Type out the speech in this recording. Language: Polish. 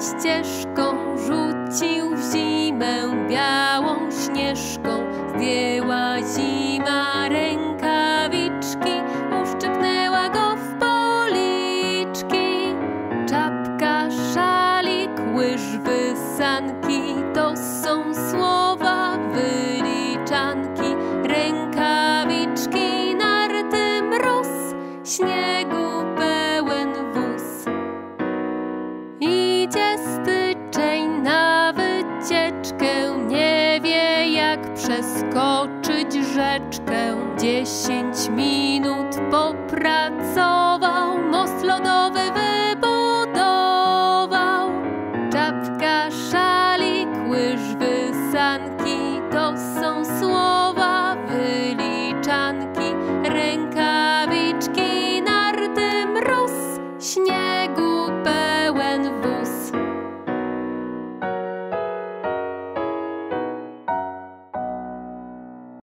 ścieżką, rzucił w zimę białą śnieżką. Zdjęła zima rękawiczki, uszczypnęła go w policzki. Czapka, szalik, łyżwy, sanki, to są słowa wyliczanki. Rękawiczki, narty, mróz, śniegu pełen wóz. Idzie styczeń na wycieczkę, nie wie jak przeskoczyć rzeczkę. 10 minut popracował, most lodowy wybudował. Czapka, szalik, łyżwy, sanki, to są słowa wyliczanki. Ręka